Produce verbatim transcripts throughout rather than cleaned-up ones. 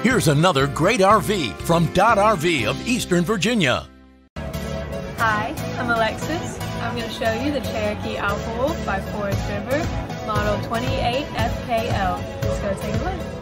Here's another great R V from Dodd R V of Eastern Virginia. Hi, I'm Alexis. I'm going to show you the Cherokee Alpha Wolf by Forest River, model twenty-eight F K L. Let's go take a look.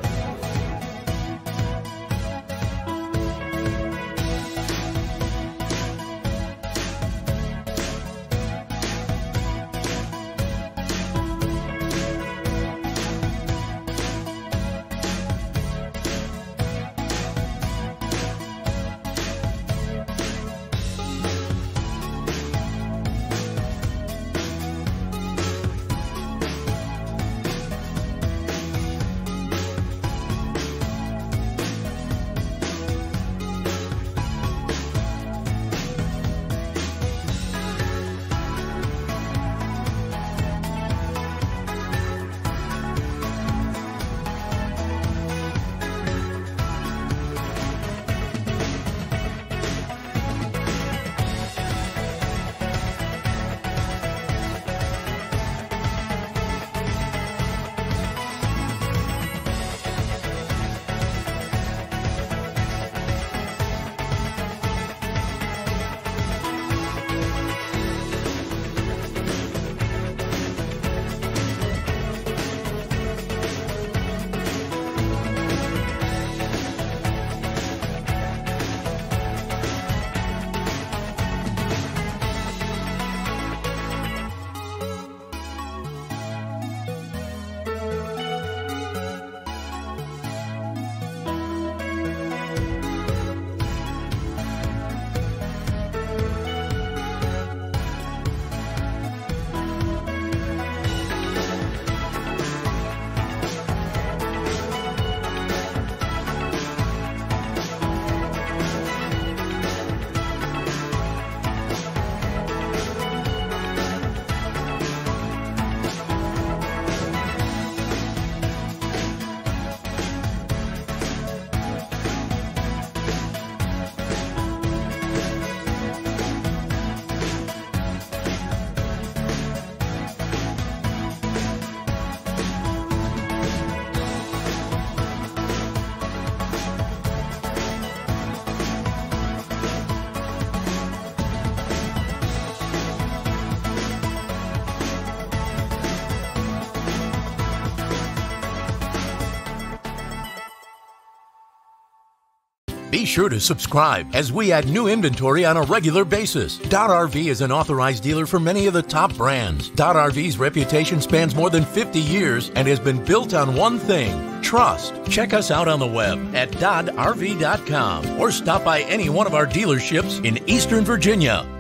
Be sure to subscribe as we add new inventory on a regular basis. Dodd R V is an authorized dealer for many of the top brands. Dodd R V's reputation spans more than fifty years and has been built on one thing: trust. Check us out on the web at dodd R V dot com or stop by any one of our dealerships in Eastern Virginia.